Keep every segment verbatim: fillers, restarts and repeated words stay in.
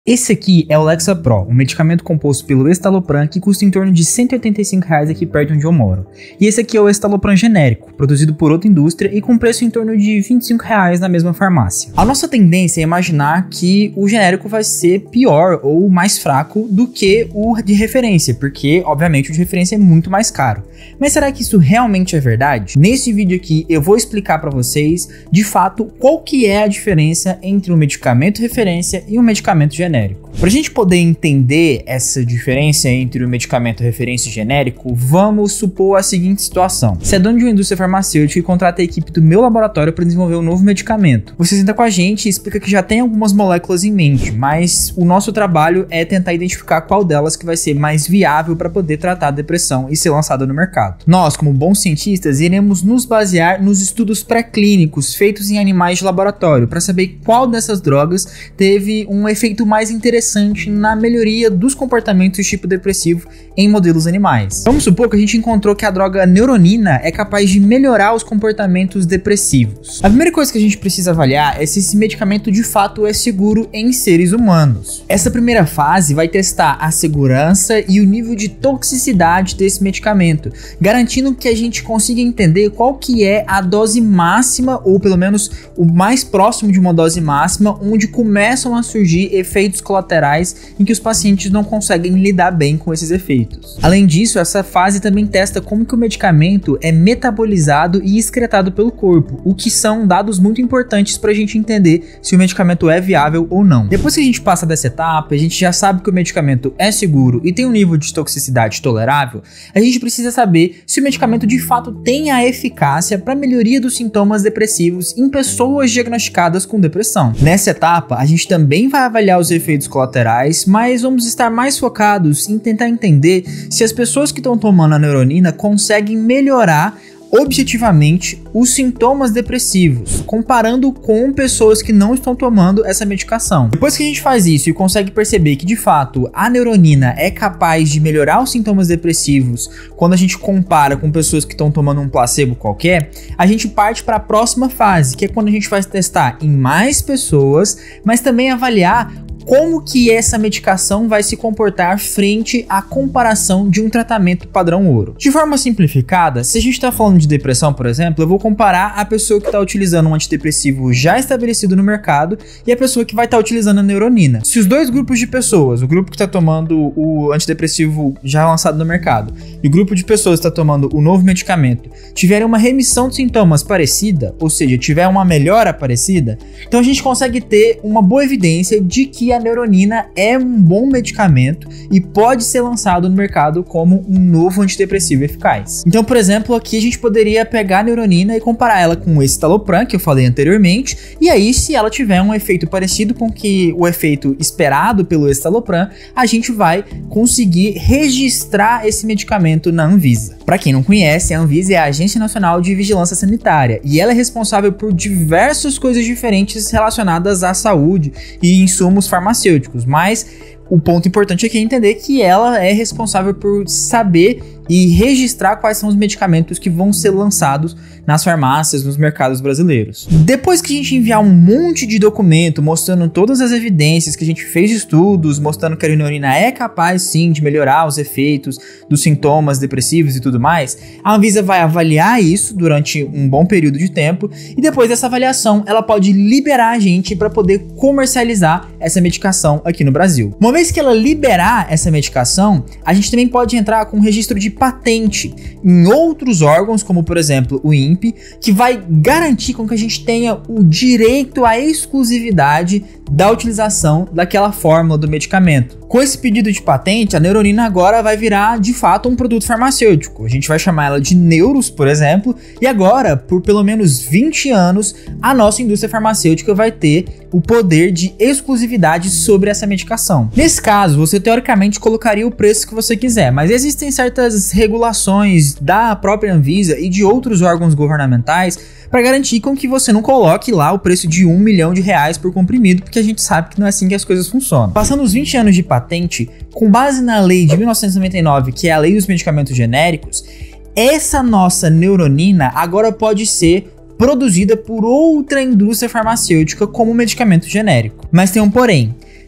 Esse aqui é o Lexapro, um medicamento composto pelo estalopram que custa em torno de cento e oitenta e cinco reais aqui perto onde eu moro. E esse aqui é o estalopram genérico, produzido por outra indústria e com preço em torno de vinte e cinco reais na mesma farmácia. A nossa tendência é imaginar que o genérico vai ser pior ou mais fraco do que o de referência, porque obviamente o de referência é muito mais caro. Mas será que isso realmente é verdade? Nesse vídeo aqui eu vou explicar para vocês de fato qual que é a diferença entre um medicamento referência e um medicamento genérico. Para a gente poder entender essa diferença entre o medicamento referência e genérico, vamos supor a seguinte situação. Você é dono de uma indústria farmacêutica e contrata a equipe do meu laboratório para desenvolver um novo medicamento. Você senta com a gente e explica que já tem algumas moléculas em mente, mas o nosso trabalho é tentar identificar qual delas que vai ser mais viável para poder tratar a depressão e ser lançada no mercado. Nós, como bons cientistas, iremos nos basear nos estudos pré-clínicos feitos em animais de laboratório para saber qual dessas drogas teve um efeito mais interessante na melhoria dos comportamentos tipo depressivo em modelos animais. Vamos supor que a gente encontrou que a droga neuronina é capaz de melhorar os comportamentos depressivos. A primeira coisa que a gente precisa avaliar é se esse medicamento de fato é seguro em seres humanos. Essa primeira fase vai testar a segurança e o nível de toxicidade desse medicamento, garantindo que a gente consiga entender qual que é a dose máxima, ou pelo menos o mais próximo de uma dose máxima, onde começam a surgir efeitos colaterais em que os pacientes não conseguem lidar bem com esses efeitos. Além disso, essa fase também testa como que o medicamento é metabolizado e excretado pelo corpo, o que são dados muito importantes para a gente entender se o medicamento é viável ou não. Depois que a gente passa dessa etapa, a gente já sabe que o medicamento é seguro e tem um nível de toxicidade tolerável, a gente precisa saber se o medicamento de fato tem a eficácia para a melhoria dos sintomas depressivos em pessoas diagnosticadas com depressão. Nessa etapa, a gente também vai avaliar os efeitos colaterais, mas vamos estar mais focados em tentar entender se as pessoas que estão tomando a neuronina conseguem melhorar objetivamente os sintomas depressivos, comparando com pessoas que não estão tomando essa medicação. Depois que a gente faz isso e consegue perceber que de fato a neuronina é capaz de melhorar os sintomas depressivos quando a gente compara com pessoas que estão tomando um placebo qualquer, a gente parte para a próxima fase, que é quando a gente vai testar em mais pessoas, mas também avaliar como que essa medicação vai se comportar frente à comparação de um tratamento padrão ouro. De forma simplificada, se a gente está falando de depressão, por exemplo, eu vou comparar a pessoa que está utilizando um antidepressivo já estabelecido no mercado e a pessoa que vai estar tá utilizando a neuronina. Se os dois grupos de pessoas, o grupo que está tomando o antidepressivo já lançado no mercado e o grupo de pessoas que está tomando o novo medicamento, tiverem uma remissão de sintomas parecida, ou seja, tiver uma melhora parecida, então a gente consegue ter uma boa evidência de que a neuronina é um bom medicamento e pode ser lançado no mercado como um novo antidepressivo eficaz. Então, por exemplo, aqui a gente poderia pegar a neuronina e comparar ela com o estalopram, que eu falei anteriormente, e aí se ela tiver um efeito parecido com que o efeito esperado pelo estalopram, a gente vai conseguir registrar esse medicamento na Anvisa. Para quem não conhece, a Anvisa é a Agência Nacional de Vigilância Sanitária e ela é responsável por diversas coisas diferentes relacionadas à saúde e insumos farmacêuticos, mas o ponto importante aqui é entender que ela é responsável por saber e registrar quais são os medicamentos que vão ser lançados nas farmácias, nos mercados brasileiros. Depois que a gente enviar um monte de documento mostrando todas as evidências que a gente fez de estudos, mostrando que a neuronina é capaz sim de melhorar os efeitos dos sintomas depressivos e tudo mais, a Anvisa vai avaliar isso durante um bom período de tempo e depois dessa avaliação ela pode liberar a gente para poder comercializar essa medicação aqui no Brasil. Uma vez que ela liberar essa medicação, a gente também pode entrar com um registro de patente em outros órgãos, como por exemplo o I N P E, que vai garantir com que a gente tenha o direito à exclusividade da utilização daquela fórmula do medicamento. Com esse pedido de patente, a neuronina agora vai virar de fato um produto farmacêutico. A gente vai chamar ela de Neuros, por exemplo, e agora, por pelo menos vinte anos, a nossa indústria farmacêutica vai ter o poder de exclusividade sobre essa medicação. Nesse caso, você teoricamente colocaria o preço que você quiser, mas existem certas regulações da própria Anvisa e de outros órgãos governamentais para garantir com que você não coloque lá o preço de um milhão de reais por comprimido, porque a gente sabe que não é assim que as coisas funcionam. Passando os vinte anos de patente, com base na lei de mil novecentos e noventa e nove, que é a lei dos medicamentos genéricos, essa nossa neuronina agora pode ser produzida por outra indústria farmacêutica como medicamento genérico. Mas tem um porém.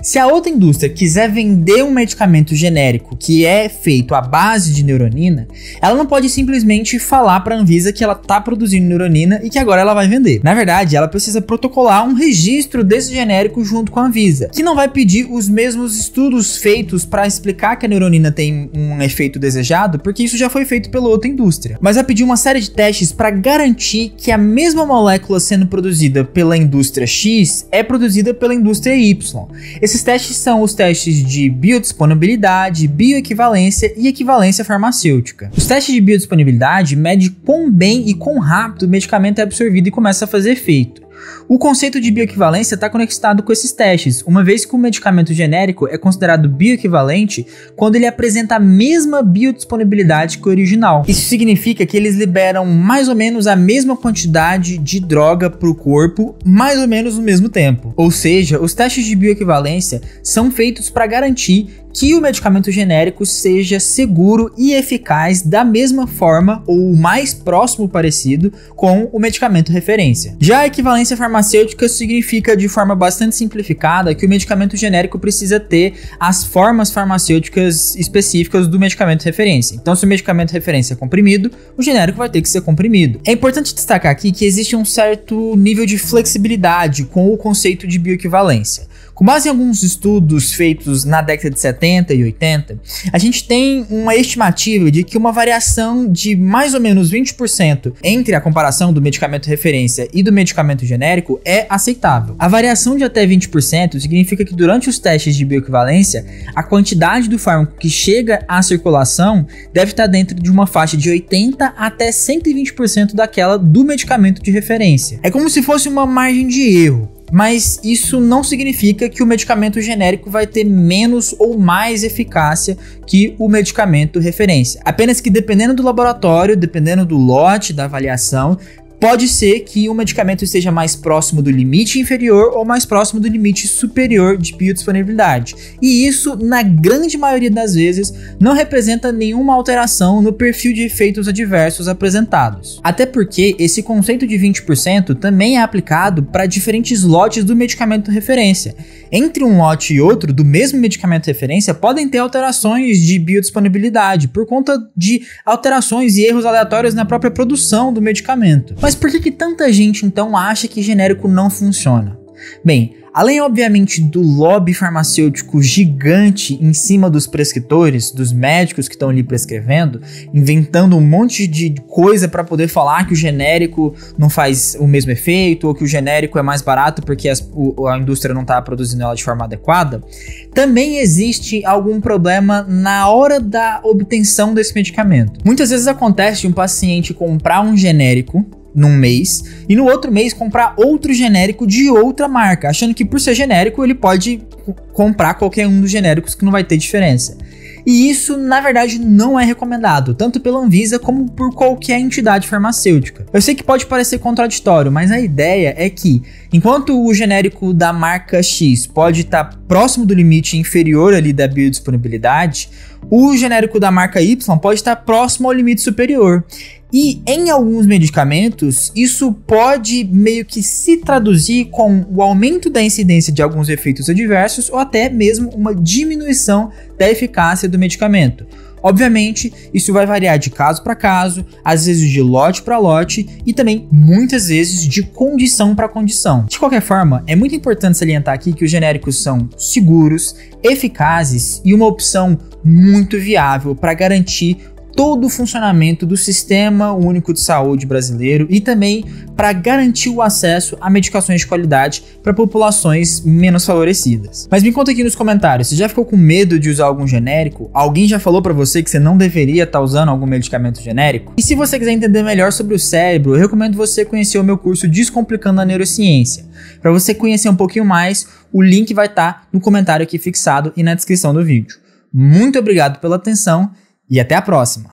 Se a outra indústria quiser vender um medicamento genérico que é feito à base de neuronina, ela não pode simplesmente falar para a Anvisa que ela está produzindo neuronina e que agora ela vai vender. Na verdade, ela precisa protocolar um registro desse genérico junto com a Anvisa, que não vai pedir os mesmos estudos feitos para explicar que a neuronina tem um efeito desejado, porque isso já foi feito pela outra indústria. Mas vai pedir uma série de testes para garantir que a mesma molécula sendo produzida pela indústria X é produzida pela indústria Y. Esses testes são os testes de biodisponibilidade, bioequivalência e equivalência farmacêutica. Os testes de biodisponibilidade medem quão bem e quão rápido o medicamento é absorvido e começa a fazer efeito. O conceito de bioequivalência está conectado com esses testes, uma vez que o medicamento genérico é considerado bioequivalente quando ele apresenta a mesma biodisponibilidade que o original. Isso significa que eles liberam mais ou menos a mesma quantidade de droga para o corpo, mais ou menos no mesmo tempo. Ou seja, os testes de bioequivalência são feitos para garantir que o medicamento genérico seja seguro e eficaz da mesma forma ou o mais próximo parecido com o medicamento referência. Já a equivalência farmacêutica significa, de forma bastante simplificada, que o medicamento genérico precisa ter as formas farmacêuticas específicas do medicamento referência. Então, se o medicamento referência é comprimido, o genérico vai ter que ser comprimido. É importante destacar aqui que existe um certo nível de flexibilidade com o conceito de bioequivalência. Com base em alguns estudos feitos na década de setenta e oitenta, a gente tem uma estimativa de que uma variação de mais ou menos vinte por cento entre a comparação do medicamento referência e do medicamento genérico é aceitável. A variação de até vinte por cento significa que durante os testes de bioequivalência, a quantidade do fármaco que chega à circulação deve estar dentro de uma faixa de oitenta até cento e vinte por cento daquela do medicamento de referência. É como se fosse uma margem de erro. Mas isso não significa que o medicamento genérico vai ter menos ou mais eficácia que o medicamento referência. Apenas que dependendo do laboratório, dependendo do lote da avaliação, pode ser que o medicamento esteja mais próximo do limite inferior ou mais próximo do limite superior de biodisponibilidade. E isso, na grande maioria das vezes, não representa nenhuma alteração no perfil de efeitos adversos apresentados. Até porque esse conceito de vinte por cento também é aplicado para diferentes lotes do medicamento referência. Entre um lote e outro do mesmo medicamento referência podem ter alterações de biodisponibilidade por conta de alterações e erros aleatórios na própria produção do medicamento. Mas por que que tanta gente então acha que genérico não funciona? Bem, além obviamente do lobby farmacêutico gigante em cima dos prescritores, dos médicos que estão ali prescrevendo, inventando um monte de coisa para poder falar que o genérico não faz o mesmo efeito ou que o genérico é mais barato porque as, o, a indústria não está produzindo ela de forma adequada, também existe algum problema na hora da obtenção desse medicamento. Muitas vezes acontece de um paciente comprar um genérico num mês e no outro mês comprar outro genérico de outra marca, achando que por ser genérico ele pode comprar qualquer um dos genéricos que não vai ter diferença. E isso, na verdade, não é recomendado, tanto pela Anvisa como por qualquer entidade farmacêutica. Eu sei que pode parecer contraditório, mas a ideia é que, enquanto o genérico da marca X pode estar próximo do limite inferior ali da biodisponibilidade, o genérico da marca Y pode estar próximo ao limite superior. E em alguns medicamentos, isso pode meio que se traduzir com o aumento da incidência de alguns efeitos adversos ou até mesmo uma diminuição da eficácia do medicamento. Obviamente, isso vai variar de caso para caso, às vezes de lote para lote e também muitas vezes de condição para condição. De qualquer forma, é muito importante salientar aqui que os genéricos são seguros, eficazes e uma opção muito viável para garantir todo o funcionamento do Sistema Único de Saúde brasileiro e também para garantir o acesso a medicações de qualidade para populações menos favorecidas. Mas me conta aqui nos comentários, você já ficou com medo de usar algum genérico? Alguém já falou para você que você não deveria estar usando algum medicamento genérico? E se você quiser entender melhor sobre o cérebro, eu recomendo você conhecer o meu curso Descomplicando a Neurociência. Para você conhecer um pouquinho mais, o link vai estar no comentário aqui fixado e na descrição do vídeo. Muito obrigado pela atenção e até a próxima!